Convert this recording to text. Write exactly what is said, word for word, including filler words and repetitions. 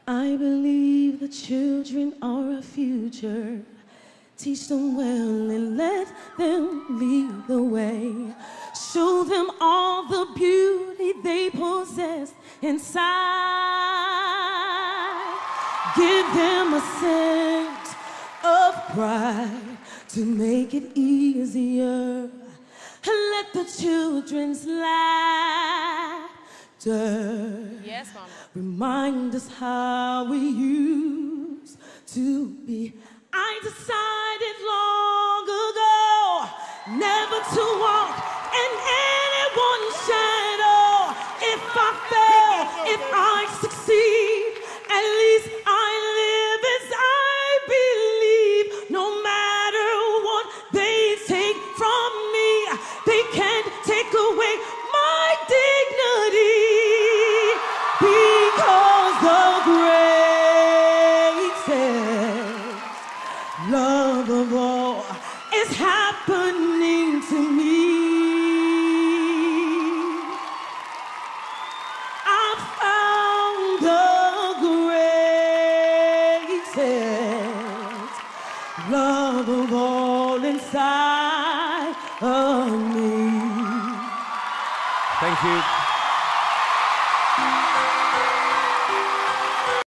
I believe the children are our future. Teach them well and let them lead the way. Show them all the beauty they possess inside. Give them a sense of pride to make it easier. Let the children's laughter yes, Mama. remind us how we used to be. I decided long ago never to walk in anyone's shadow. If I fail, if I succeed, at least I live as I believe. No matter what they take from me, they can't take away my dignity, because the greatest love of all is happening to me. I found the greatest love of all inside of me. Thank you.